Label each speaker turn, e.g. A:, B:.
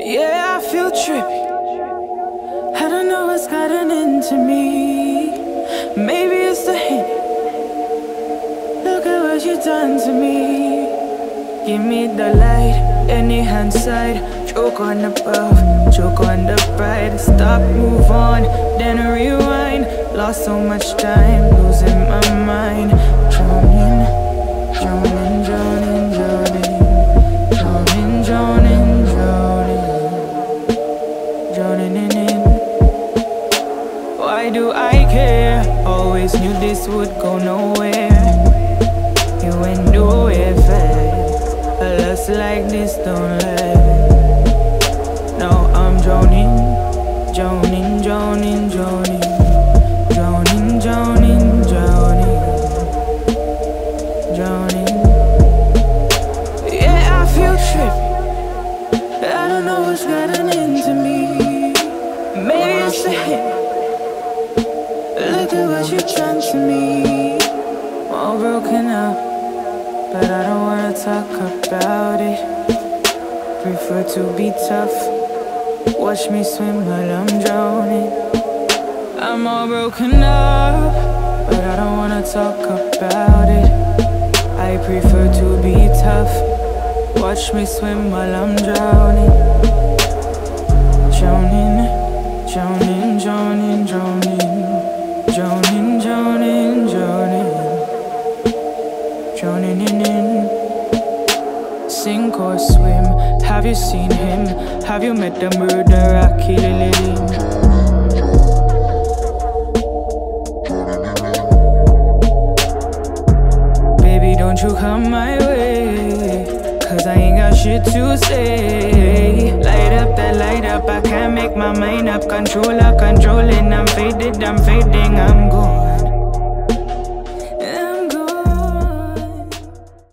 A: Yeah, I feel trippy. I don't know what's gotten into me. Maybe it's the hint. Look at what you done to me. Give me the light, any hand side. Choke on the buff, choke on the pride. Stop, move on, then rewind. Lost so much time, losing my mind. Drowning, drowning, drowning, drowning. Drowning, drowning, drowning. Drowning in. Why do I care? Always knew this would go nowhere. You went nowhere fast. A lust like this don't last. Now I'm drowning, drowning, drowning, drowning. Drowning, drowning, drowning. Drowning. Yeah, I feel trippy. I don't know what's gotten into me. Maybe it's the hit. Look at what you done to me. All broken up, but I don't wanna talk about it. Prefer to be tough. Watch me swim while I'm drowning. I'm all broken up, but I don't wanna talk about it. I prefer to be tough. Watch me swim while I'm drowning. Drowning, drowning, drowning, drowning. Drowning, drowning, drowning. Drowning in. Sink or swim, have you seen him? Have you met the murderer killing him? Baby, don't you come my way, cause I ain't got shit to say. Light up, I can't make my mind up. Controller, control it.